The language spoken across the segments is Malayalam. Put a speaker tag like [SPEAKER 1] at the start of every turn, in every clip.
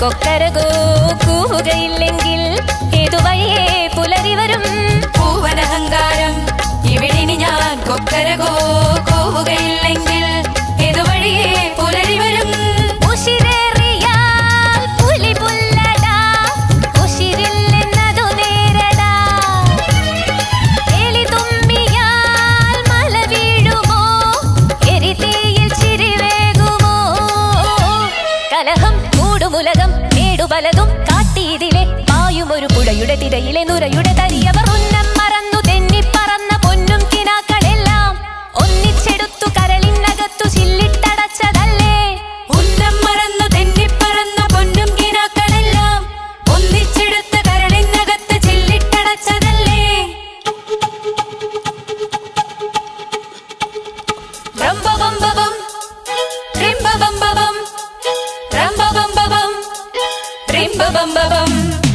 [SPEAKER 1] കൊക്കരകോ കൂവുകയില്ലെങ്കിൽ ഏതുവഴിയേ പുലരി വരും പൂവനഹങ്കാരം ഇവിടിനി ഞാൻ കൊക്കരകോ കൂവുകയില്ലെങ്കിൽ ഏതുവഴിയേ പുലരി വരും ഉശിരേറിയാൽ പുലി പുല്ലടാ ഉശിരില്ലെന്നതു നേരടാ എലി തുമ്മിയാൽ മല വീഴുമോ എരിതീയിൽ ചിരിവേകുമോ കലഹം മൂടുമുലകം മേടുപലതും കാട്ടിയതിലെ പായുമൊരു പുഴയുടെ തിരയിലെ നുരയുടെ തരിയവർ ഉന്നം മറന്നു തെന്നിപ്പറന്ന പൊന്നും കിനാക്കളെല്ലാം ഒന്നിച്ചെടുത്തു കരളിനകത്തു ചില്ലിട്ടടച്ചതല്ലേ ഉന്നം മറന്നു തെന്നിപ്പറന്ന പൊന്നും കിനാക്കളെല്ലാം ഒന്നിച്ചെടുത്ത് കരളിനകത്ത് ചില്ലിട്ടടച്ചതല്ലേ റംബബംബബം റിംബബംബബം റംബബംബബം റിംബബംബബം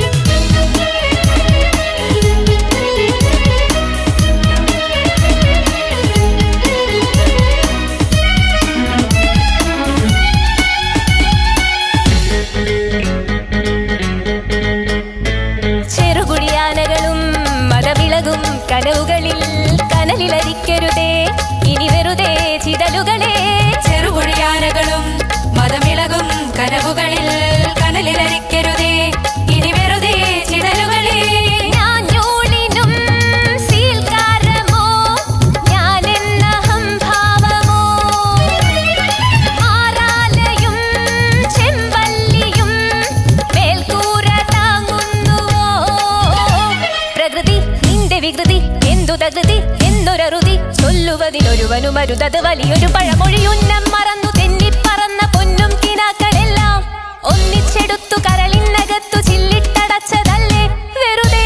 [SPEAKER 1] ചെറുകുടിയാനകളും മലവിളകും കനവുകളിൽ കനലിലരിക്കരുതേ ഇനി വെറുതെ ചിതലുകളെ ചെറുകുടിയാനകളും മതമിളകും കനവുകളിൽ കനലിലരിക്കരുതേ ഇനി വെറുതെ ചിതലുകളെ ഞാൻ ൂണിനും സീൽക്കാരമോ ഞാൻ എന്ന ഹംഭാവമോ ആരാലയും ചെമ്പല്ലിയും മേൽക്കൂര താങ്ങുന്നുവോ പ്രകൃതി നിന്റെ വികൃതി എന്തു തകൃതി എന്നൊരറുതി ചൊല്ലുവതിനൊരുവനും അരുതത് വലിയൊരു പഴമൊഴി ഉന്നം മറന്നു തെന്നിപ്പറന്ന പൊന്നും കിനാക്കളെല്ലാം ഒന്നിച്ചെടുത്തു കരളിനകത്തു ചില്ലിട്ടടച്ചതല്ലേ വെറുതെ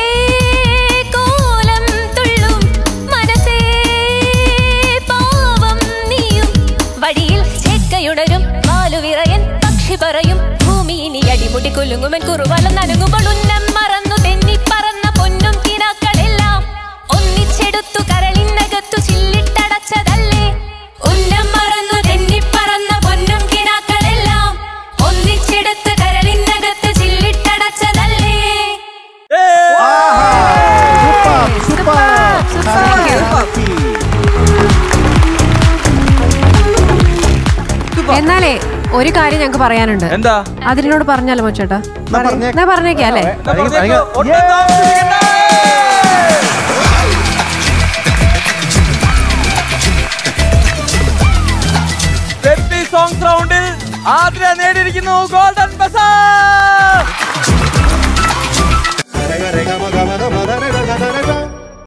[SPEAKER 1] കോലം തുള്ളും മനസ്സേ പാവം നീയും വഴിയിൽ ചേക്കയുണരും മാലുവിറയൻ പക്ഷി പറയും ഭൂമി ഇനി അടിമുടി കുലുങ്ങുമൻ കുറുവാലം നനങ്ങുമ്പോൾ ഉന്നം മറന്നു തെന്നിപ്പറന്ന പൊന്നും കിനാക്കളെല്ലാം ഒന്നിച്ചെടുത്തു കരളിനകത്തു ചില്ലിട്ടടച്ചതല്ലേ ഉന്നം മറന്നു തെന്നിപ്പറന്ന പൊന്നും കിനാക്കളെല്ലാം ഒന്നിച്ചെടുത്ത് കരളിനകത്ത് ചില്ലിട്ടടച്ചതല്ലേ
[SPEAKER 2] എന്നാലേ ഒരു കാര്യം ഞങ്ങക്ക് പറയാനുണ്ട്.
[SPEAKER 3] എന്താ?
[SPEAKER 2] അതിനോട് പറഞ്ഞാലോ മോച്ചേട്ടാ? പറഞ്ഞേക്കാം അല്ലേ?
[SPEAKER 3] സോങ്സ് റൗണ്ടിൽ ആദ്യ നേടിയിരിക്കുന്നു ഗോൾഡൻ ബസാർ.